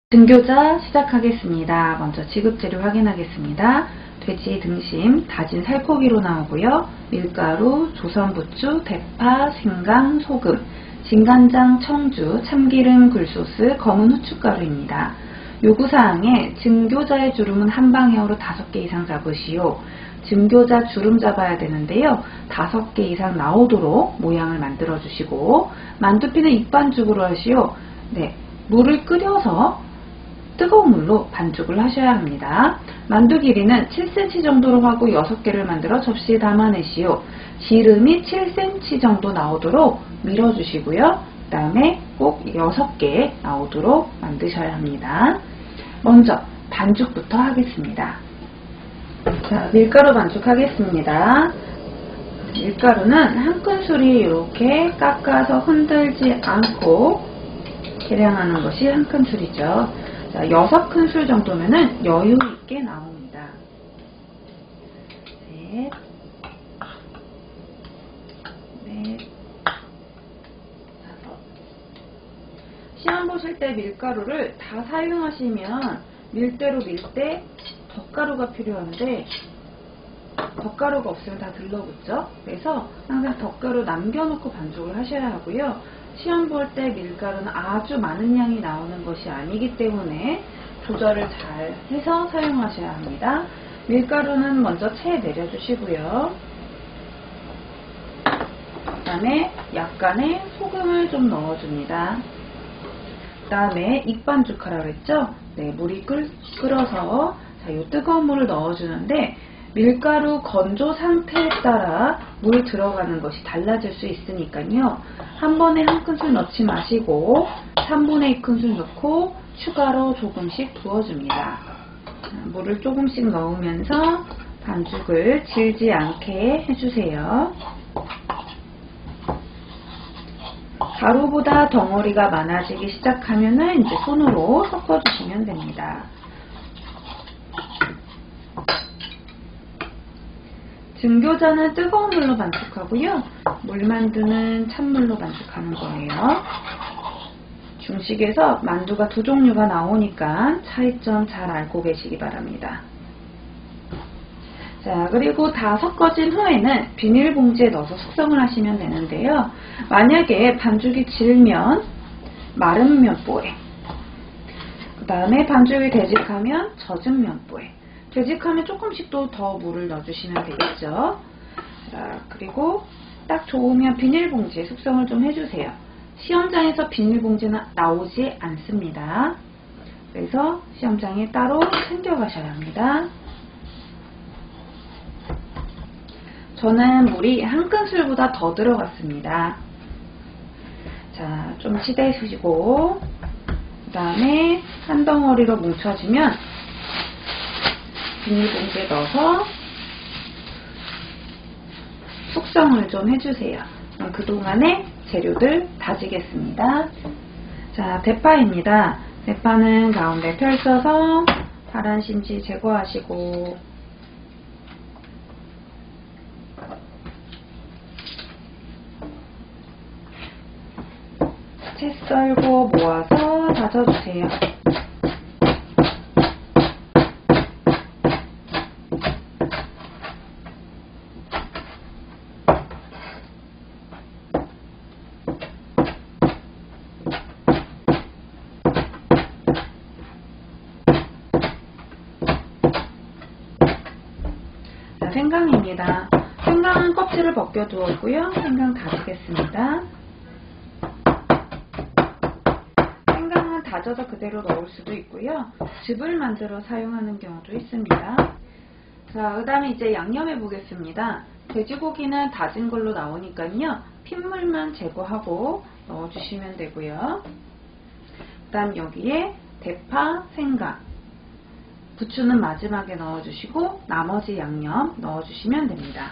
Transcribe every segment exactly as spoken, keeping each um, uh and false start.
등교자 시작하겠습니다. 먼저 지급재료 확인하겠습니다. 돼지 등심, 다진 살코기로 나오고요. 밀가루, 조선부추, 대파, 생강, 소금, 진간장, 청주, 참기름, 굴소스, 검은 후춧가루입니다. 요구사항에 증교자의 주름은 한 방향으로 다섯 개 이상 잡으시오. 증교자 주름 잡아야 되는데요. 다섯 개 이상 나오도록 모양을 만들어 주시고, 만두피는 익반죽으로 하시오. 네, 물을 끓여서 뜨거운 물로 반죽을 하셔야 합니다. 만두 길이는 칠 센티미터 정도로 하고 여섯 개를 만들어 접시에 담아내시오. 지름이 칠 센티미터 정도 나오도록 밀어주시고요. 그 다음에 꼭 여섯 개 나오도록 만드셔야 합니다. 먼저 반죽부터 하겠습니다. 자, 밀가루 반죽하겠습니다. 밀가루는 한 큰술이 이렇게 깎아서 흔들지 않고 계량하는 것이 한 큰술이죠. 자, 여섯 큰술 정도면은 여유 있게 나옵니다. 넷, 넷, 다섯. 시험 보실 때 밀가루를 다 사용하시면 밀대로 밀 때 덧가루가 필요한데 덧가루가 없으면 다 들러붙죠. 그래서 항상 덧가루 남겨놓고 반죽을 하셔야 하고요. 시험 볼 때 밀가루는 아주 많은 양이 나오는 것이 아니기 때문에 조절을 잘 해서 사용하셔야 합니다. 밀가루는 먼저 체에 내려주시고요. 그 다음에 약간의 소금을 좀 넣어줍니다. 그 다음에 익반죽 하라고 했죠? 네, 물이 끓, 끓어서 자, 이 뜨거운 물을 넣어주는데 밀가루 건조 상태에 따라 물 들어가는 것이 달라질 수 있으니까요. 한 번에 한 큰술 넣지 마시고 삼분의 이 큰술 넣고 추가로 조금씩 부어줍니다. 물을 조금씩 넣으면서 반죽을 질지 않게 해주세요. 가루보다 덩어리가 많아지기 시작하면은 이제 손으로 섞어주시면 됩니다. 증교자는 뜨거운 물로 반죽하고요. 물만두는 찬물로 반죽하는 거예요. 중식에서 만두가 두 종류가 나오니까 차이점 잘 알고 계시기 바랍니다. 자, 그리고 다 섞어진 후에는 비닐봉지에 넣어서 숙성을 하시면 되는데요. 만약에 반죽이 질면 마른 면보에, 그 다음에 반죽이 되직하면 젖은 면보에, 되직하면 조금씩 또 더 물을 넣어주시면 되겠죠. 자, 그리고 딱 좋으면 비닐봉지에 숙성을 좀 해주세요. 시험장에서 비닐봉지는 나오지 않습니다. 그래서 시험장에 따로 챙겨가셔야 합니다. 저는 물이 한 큰술보다 더 들어갔습니다. 자, 좀 치대주시고 그 다음에 한 덩어리로 뭉쳐주면 비닐봉지에 넣어서 숙성을 좀 해주세요. 그동안에 재료들 다지겠습니다. 자, 대파입니다. 대파는 가운데 펼쳐서 파란 심지 제거하시고 채 썰고 모아서 다져주세요. 생강입니다. 생강은 껍질을 벗겨두었고요. 생강 다지겠습니다. 생강은 다져서 그대로 넣을 수도 있고요. 즙을 만들어 사용하는 경우도 있습니다. 자, 그 다음에 이제 양념해 보겠습니다. 돼지고기는 다진 걸로 나오니까요. 핏물만 제거하고 넣어주시면 되고요. 그 다음 여기에 대파, 생강, 부추는 마지막에 넣어주시고 나머지 양념 넣어주시면 됩니다.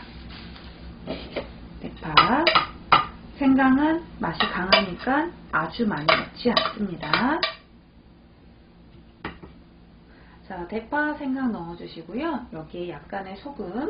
대파, 생강은 맛이 강하니까 아주 많이 넣지 않습니다. 자, 대파, 생강 넣어주시고요. 여기에 약간의 소금,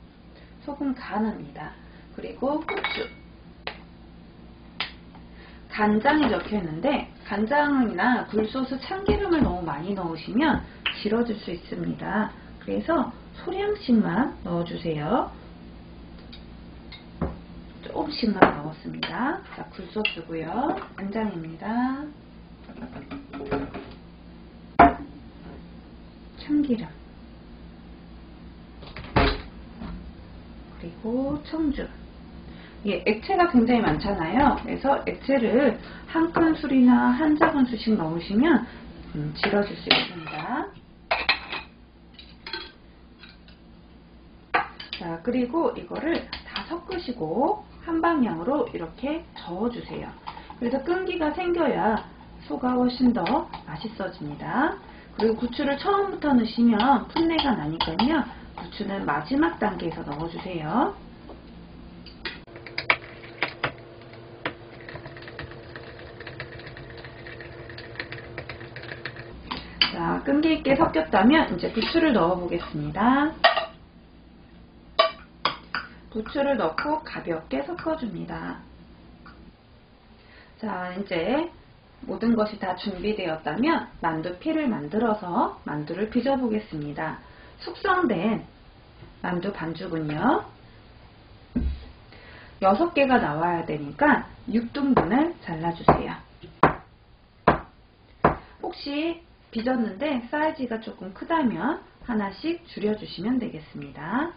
소금 간합니다. 그리고 후추, 간장이 적혀 있는데 간장이나 굴소스 참기름을 너무 많이 넣으시면 질어질 수 있습니다. 그래서 소량씩만 넣어주세요. 조금씩만 넣었습니다. 자, 굴소스고요. 간장입니다. 참기름, 그리고 청주. 예, 액체가 굉장히 많잖아요. 그래서 액체를 한 큰술이나 한 작은술씩 넣으시면 음, 질어질 수 있습니다. 자, 그리고 이거를 다 섞으시고 한 방향으로 이렇게 저어주세요. 그래서 끈기가 생겨야 소가 훨씬 더 맛있어집니다. 그리고 부추를 처음부터 넣으시면 풋내가 나니까요. 부추는 마지막 단계에서 넣어주세요. 자, 끈기 있게 섞였다면 이제 부추를 넣어 보겠습니다. 부추를 넣고 가볍게 섞어줍니다. 자, 이제 모든 것이 다 준비되었다면 만두피를 만들어서 만두를 빚어 보겠습니다. 숙성된 만두 반죽은요, 여섯 개가 나와야 되니까 육 등분을 잘라주세요. 혹시 빚었는데 사이즈가 조금 크다면 하나씩 줄여주시면 되겠습니다.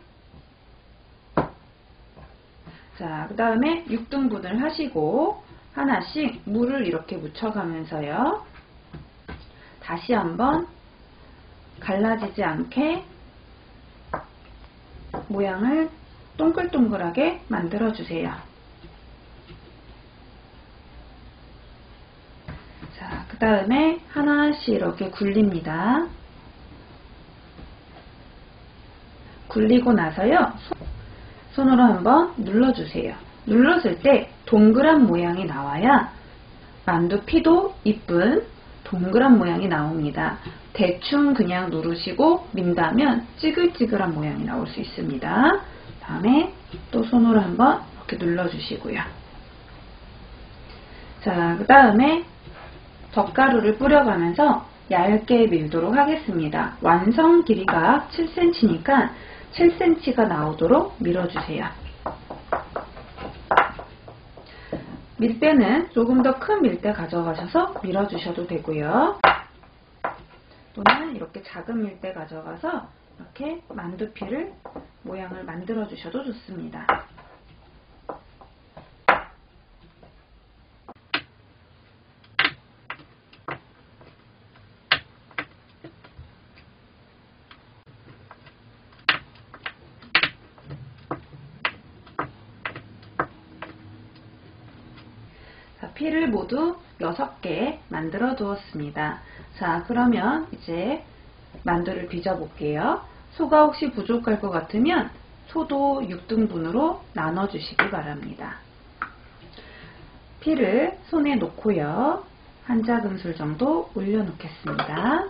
자, 그 다음에 육 등분을 하시고 하나씩 물을 이렇게 묻혀가면서요. 다시 한번 갈라지지 않게 모양을 동글동글하게 만들어주세요. 자, 그 다음에 하나씩 이렇게 굴립니다. 굴리고 나서요. 손으로 한번 눌러주세요. 눌렀을 때 동그란 모양이 나와야 만두피도 이쁜 동그란 모양이 나옵니다. 대충 그냥 누르시고 민다면 찌글찌글한 모양이 나올 수 있습니다. 다음에 또 손으로 한번 이렇게 눌러주시고요. 자, 그 다음에 젓가루를 뿌려가면서 얇게 밀도록 하겠습니다. 완성 길이가 칠 센티미터니까 칠 센티미터가 나오도록 밀어주세요. 밀대는 조금 더 큰 밀대 가져가셔서 밀어주셔도 되고요. 또는 이렇게 작은 밀대 가져가서 이렇게 만두피를 모양을 만들어 주셔도 좋습니다. 자, 피를 모두 여섯 개 만들어 두었습니다. 자, 그러면 이제 만두를 빚어 볼게요. 소가 혹시 부족할 것 같으면 소도 육 등분으로 나눠 주시기 바랍니다. 피를 손에 놓고요. 한 작은술 정도 올려 놓겠습니다.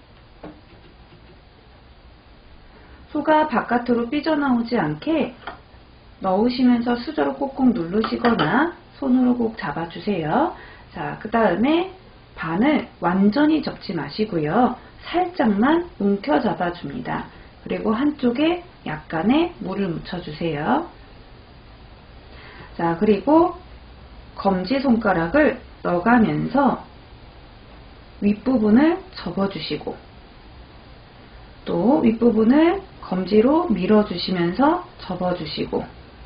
소가 바깥으로 삐져나오지 않게 넣으시면서 수저로 꾹꾹 누르시거나 손으로 꼭 잡아주세요. 자, 그 다음에 반을 완전히 접지 마시고요. 살짝만 움켜 잡아줍니다. 그리고 한쪽에 약간의 물을 묻혀주세요. 자, 그리고 검지손가락을 넣어가면서 윗부분을 접어주시고 또 윗부분을 검지로 밀어주시면서 접어주시고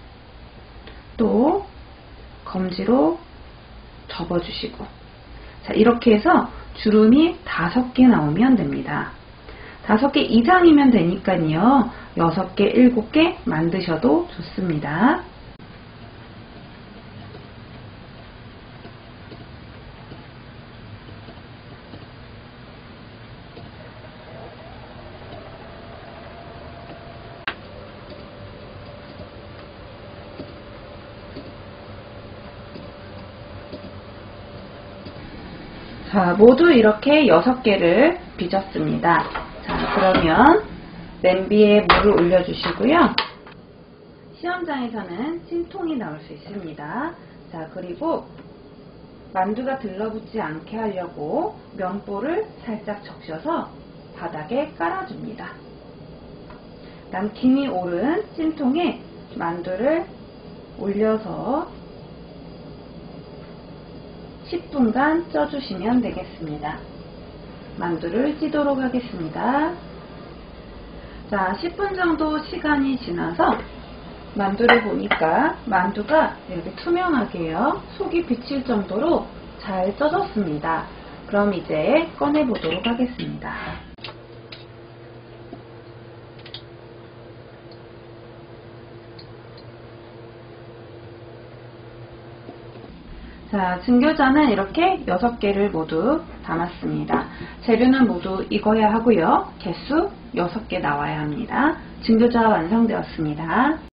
또 검지로 접어주시고 자, 이렇게 해서 주름이 다섯 개 나오면 됩니다. 다섯 개 이상이면 되니까요. 여섯 개, 일곱 개 만드셔도 좋습니다. 자, 모두 이렇게 여섯 개를 빚었습니다. 자, 그러면 냄비에 물을 올려주시고요. 시험장에서는 찜통이 나올 수 있습니다. 자, 그리고 만두가 들러붙지 않게 하려고 면보를 살짝 적셔서 바닥에 깔아줍니다. 다음 김이 오른 찜통에 만두를 올려서 십 분간 쪄주시면 되겠습니다. 만두를 찌도록 하겠습니다. 자, 십 분 정도 시간이 지나서 만두를 보니까 만두가 이렇게 투명하게요. 속이 비칠 정도로 잘 쪄졌습니다. 그럼 이제 꺼내 보도록 하겠습니다. 자, 증교자는 이렇게 여섯 개를 모두 담았습니다. 재료는 모두 익어야 하고요. 개수 여섯 개 나와야 합니다. 증교자 완성되었습니다.